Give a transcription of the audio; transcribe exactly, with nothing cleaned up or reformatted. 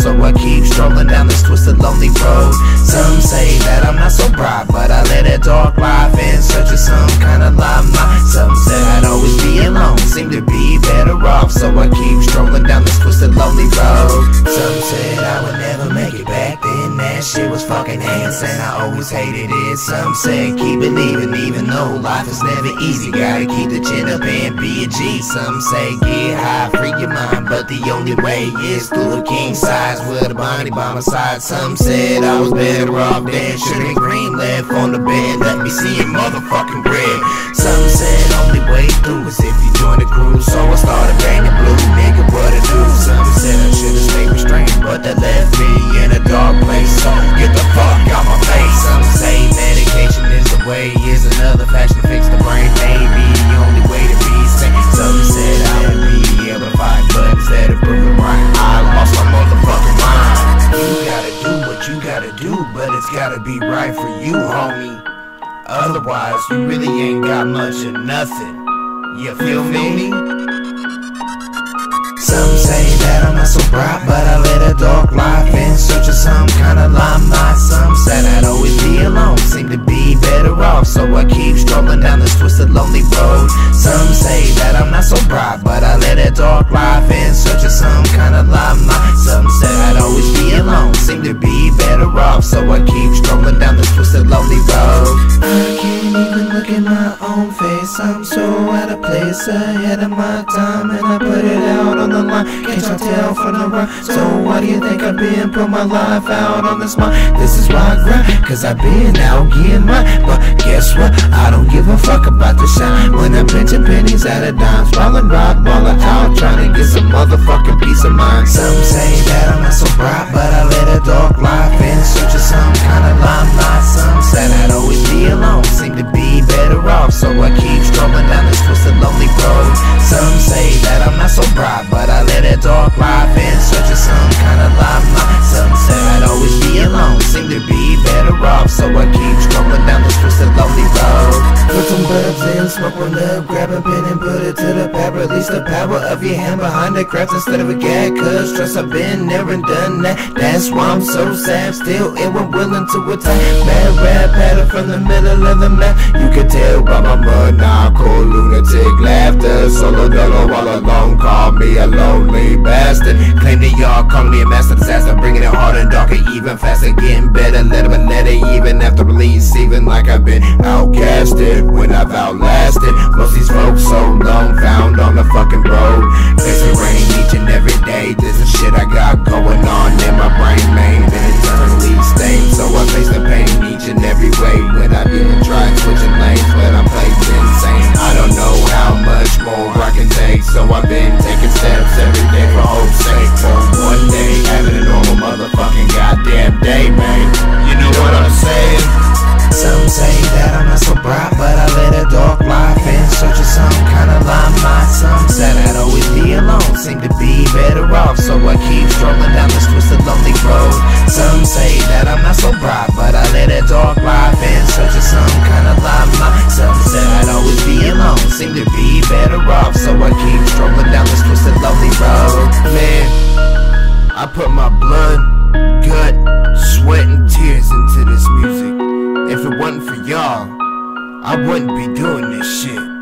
so I keep strolling down this twisted lonely road. Some say that I'm not so bright, but I led a dark life in search of some kind of limelight. Some said I'd always be alone, seem to be better off, so I keep strolling down this twisted lonely road. Some said I would never make it back then, that shit was fucking ass and I always hated it. Some said keep believing even though life is never easy, gotta keep the chin up and be a G. Some say get high, free your mind, but the only way is through a king size with a body by my side. Some said I was better off dead, sugar and cream left on the bed, let me see your motherfucking bread. Some said only way through is if you join the crew, so I started banging blue, nigga what to do. Some said I should've stayed restrained, but that left me in a dark place, so get the fuck out my face. Some say medication is the way, is another fashion to fix the brain, maybe the only way to be sane. Some said I would be able to fight, but instead of proving right, I lost my motherfucking mind. You gotta do what you gotta do, but it's gotta be right for you, homie. Otherwise, you really ain't got much of nothing. You feel me? Some say that I'm not so bright, but I led a dark life in search of some kind of limelight. Some said I'd always be alone, seem to be better off, so I keep strolling down this twisted lonely road. Some say that I'm not so bright, but I led a dark life in search of some kind of limelight. Some said I'd always be alone, seem to be better off, so I keep strolling down this twisted lonely road. I can't even look at my own face, I'm so out of place, ahead of my time, and I put it out on the line. Can't y'all tell from the run? So why do you think I've been put my life out on this mind? This is why I grind, cause I've been out getting mine. But guess what? I don't give a fuck about the shine when I'm pinching pennies out of dimes, falling rock, balling out, trying to get some motherfucking peace of mind. Some say that I'm not so bright, but I led a dark life in search of some kind of limelight. Some said I'd always be alone, seem to be better off, so I keep strolling down this twisted lonely road. Some say that I'm not so bright, but I led a dark life in search of some kind of limelight. Some said I'd always be alone, seem to be better off, so I keep strolling down this twisted lonely road. Put some buds in, smoke one up, grab a pen and put it to the pad. Release the power of your hand behind the craft instead of a gag, cause trust I've been there and done that. That's why I'm so sad, still ill and willing to attack. Mad rap pattern from the middle of the map. You can tell by my mud, now cool lunatic laughter. Solo dolo all alone, call me a lonely bastard. Claim that y'all calling me a master disaster, bringing it harder and darker, even faster, getting better, letter by letter, even after release, even like I've been outcasted when I've outlasted most these folks so long, found on the fucking road. Face the rain each and every day, this is shit I got going on in my brain, man, been eternally stained, so I face the pain each and every way when I've been trying switching lanes, but I'm playing insane. I don't know how much more I can take, so I've been taking steps every day for hope's sake, for one day having a normal motherfucking goddamn day, man. You know what I'm saying? Some say that I'm not so bright, but I led a dark life in search of some kind of limelight. Some said I'd always be alone, seem to be better off, so I keep strolling down this twisted lonely road. Some say that I'm not so bright, but I led a dark life in search of some kind of limelight. Some said I'd always be alone, seem to be better off, so I keep strolling down this twisted lonely road. Man, I put my blood, gut, sweat and tears into this music. If it wasn't for y'all, I wouldn't be doing this shit.